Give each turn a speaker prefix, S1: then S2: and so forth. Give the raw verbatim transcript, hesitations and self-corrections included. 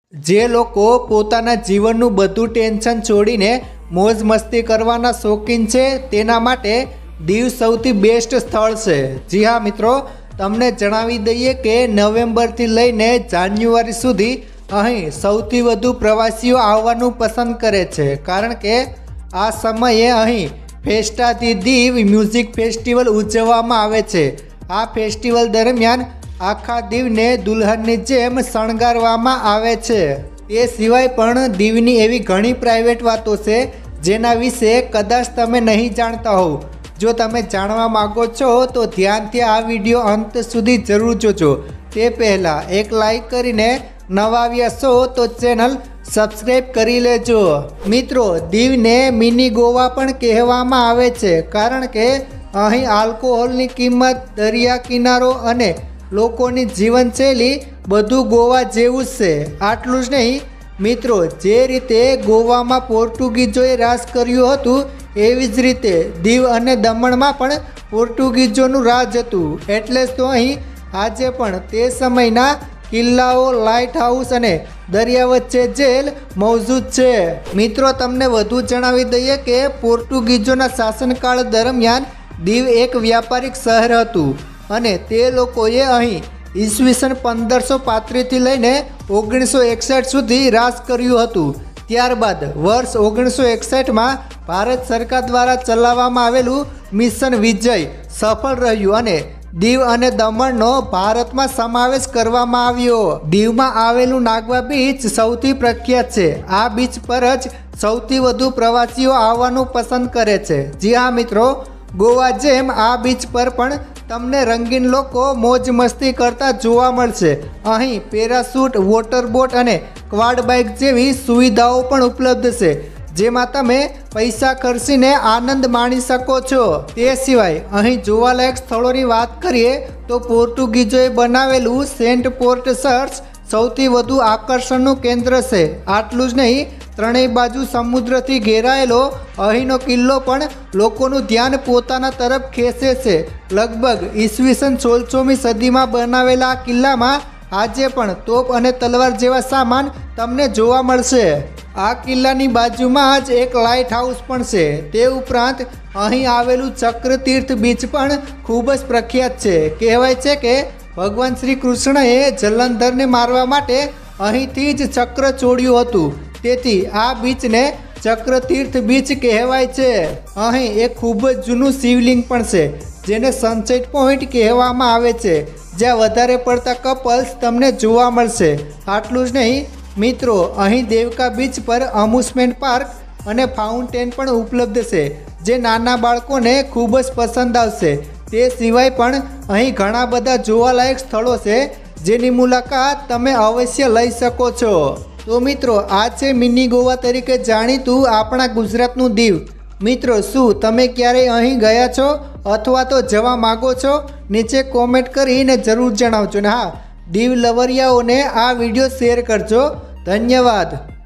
S1: જે લોકો પોતાના જીવનનું બધું ટેન્શન છોડીને મોજ મસ્તી કરવાના શોખીન છે તેના માટે દીવ સૌથી બેસ્ટ સ્થળ છે। જી હા મિત્રો, તમને જણાવી દઈએ કે નવેમ્બરથી લઈને જાન્યુઆરી સુધી અહીં સૌથી વધુ પ્રવાસીઓ આવવાનું પસંદ કરે છે, કારણ કે આ સમયે અહીં ફેસ્ટા ધી દીવ મ્યુઝિક ફેસ્ટિવલ ઉજવવામાં આવે છે। આ ફેસ્ટિવલ દરમિયાન આખા દીવને દુલ્હનની જેમ શણગારવામાં આવે છે। તે સિવાય પણ દીવની એવી ઘણી પ્રાઇવેટ વાતો છે જેના વિશે કદાચ તમે નહીં જાણતા હોવ। જો તમે જાણવા માગો છો તો ધ્યાનથી આ વિડીયો અંત સુધી જરૂર જોજો। તે પહેલાં એક લાઈક કરીને નવા આવ્યા છો તો ચેનલ સબસ્ક્રાઈબ કરી લેજો। મિત્રો, દીવને મિની ગોવા પણ કહેવામાં આવે છે, કારણ કે અહીં આલ્કોહોલની કિંમત, દરિયા કિનારો અને લોકોની જીવનશૈલી બધું ગોવા જેવું જ છે। આટલું જ નહીં મિત્રો, જે રીતે ગોવામાં પોર્ટુગીઝોએ રાજ કર્યું હતું એવી જ રીતે દીવ અને દમણમાં પણ પોર્ટુગીઝોનું રાજ હતું। એટલે જ તો અહીં આજે પણ તે સમયના કિલ્લાઓ, લાઇટ હાઉસ અને દરિયા વચ્ચે જેલ મૌજૂદ છે। મિત્રો, તમને વધુ જણાવી દઈએ કે પોર્ટુગીઝોના શાસનકાળ દરમિયાન દીવ એક વ્યાપારિક શહેર હતું અને તે લોકોએ અહીં ઈસવીસન પંદરસો પાંત્રીસથી લઈને ઓગણીસો એકસઠ સુધી રાજ કર્યું હતું। ત્યારબાદ વર્ષ ઓગણીસો એકસઠમાં ભારત સરકાર દ્વારા ચલાવવામાં આવેલું મિશન વિજય સફળ રહ્યું અને દીવ અને દમણનો ભારતમાં સમાવેશ કરવામાં આવ્યો। દીવમાં આવેલું નાગવા બીચ સૌથી પ્રખ્યાત છે। આ બીચ પર જ સૌથી વધુ પ્રવાસીઓ આવવાનું પસંદ કરે છે। જી હા મિત્રો, ગોવા જેમ આ બીચ પર પણ તમને રંગીન લોકો મોજ મસ્તી કરતા જોવા મળશે। અહીં પેરાશૂટ, વોટર બોટ અને ક્વાડ બાઇક જેવી સુવિધાઓ પણ ઉપલબ્ધ છે, જેમાં તમે પૈસા ખર્ચીને આનંદ માણી શકો છો। તે સિવાય અહીં જોવાલાયક સ્થળોની વાત કરીએ તો પોર્ટુગીઝોએ બનાવેલું સેન્ટ પોર્ટ ચર્ચ સૌથી વધુ આકર્ષણનું કેન્દ્ર છે। આટલું જ નહીં, ત્રણેય બાજુ સમુદ્રથી ઘેરાયેલો અહીંનો કિલ્લો પણ લોકોનું ધ્યાન પોતાના તરફ ખેંચે છે। લગભગ ઈસવીસન સોળસોમી સદીમાં બનાવેલા આ કિલ્લામાં આજે પણ તોપ અને તલવાર જેવા સામાન તમને જોવા મળશે। આ કિલ્લાની બાજુમાં જ એક લાઇટ હાઉસ પણ છે। તે ઉપરાંત અહીં આવેલું ચક્રતીર્થ બીચ પણ ખૂબ જ પ્રખ્યાત છે। કહેવાય છે કે ભગવાન શ્રી કૃષ્ણએ જલંધરને મારવા માટે અહીંથી જ ચક્ર ચોર્યું હતું, તેથી આ બીચને ચક્રતીર્થ બીચ કહેવાય છે। અહીં એક ખૂબ જ જૂનું શિવલિંગ પણ છે, જેને સનસેટ પોઈન્ટ કહેવામાં આવે છે, જ્યાં વધારે પડતા કપલ્સ તમને જોવા મળશે। આટલું જ નહીં મિત્રો, અહીં દેવકા બીચ પર અમ્યુઝમેન્ટ પાર્ક અને ફાઉન્ટેન પણ ઉપલબ્ધ છે, જે નાના બાળકોને ખૂબ જ પસંદ આવશે। તે સિવાય પણ અહીં ઘણા બધા જોવાલાયક સ્થળો છે, જેની મુલાકાત તમે અવશ્ય લઈ શકો છો। તો મિત્રો, આ છે મિની ગોવા તરીકે જાણીતું આપણા ગુજરાતનું દીવ। મિત્રો, શું તમે ક્યારેય અહીં ગયા છો અથવા તો જવા માગો છો? નીચે કોમેન્ટ કરીને જરૂર જણાવજો ને હા, દીવ લવરિયાઓને આ વિડીયો શેર કરજો। ધન્યવાદ।